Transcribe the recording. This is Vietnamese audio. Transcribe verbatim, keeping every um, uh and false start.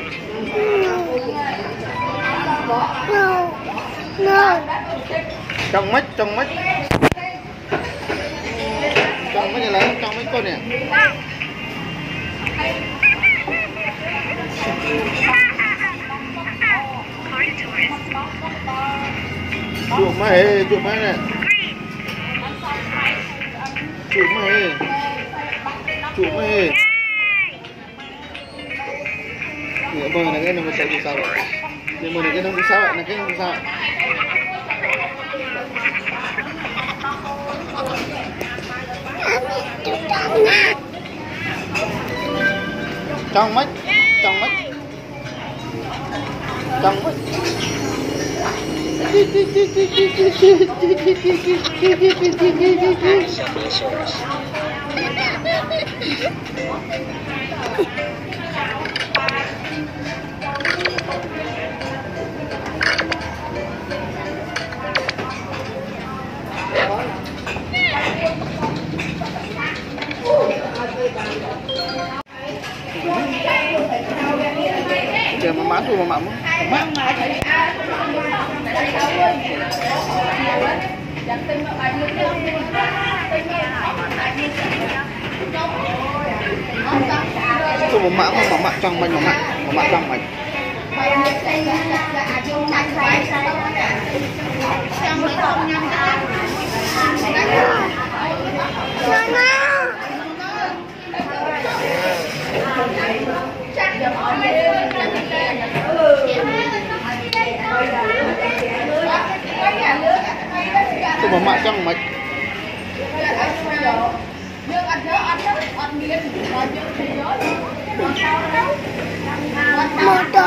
No. No. Trong mắt, trong mắt. Trong mắt là trong mắt con nè. Chuột mày, chuột mày nè. Chuột mày. Chuột mày. Nè bơi này cái nó sẽ đi sao vậy? Nè bơi này cái nó đi sao vậy? Này cái nó đi sao? Trong mắt, trong mắt, trong mắt. Giờ mà má tôi mà mắm má tôi mà mắm mà mắm trong mình mà mắm mà mắm trong mình tôi mà mặn trong mạch Một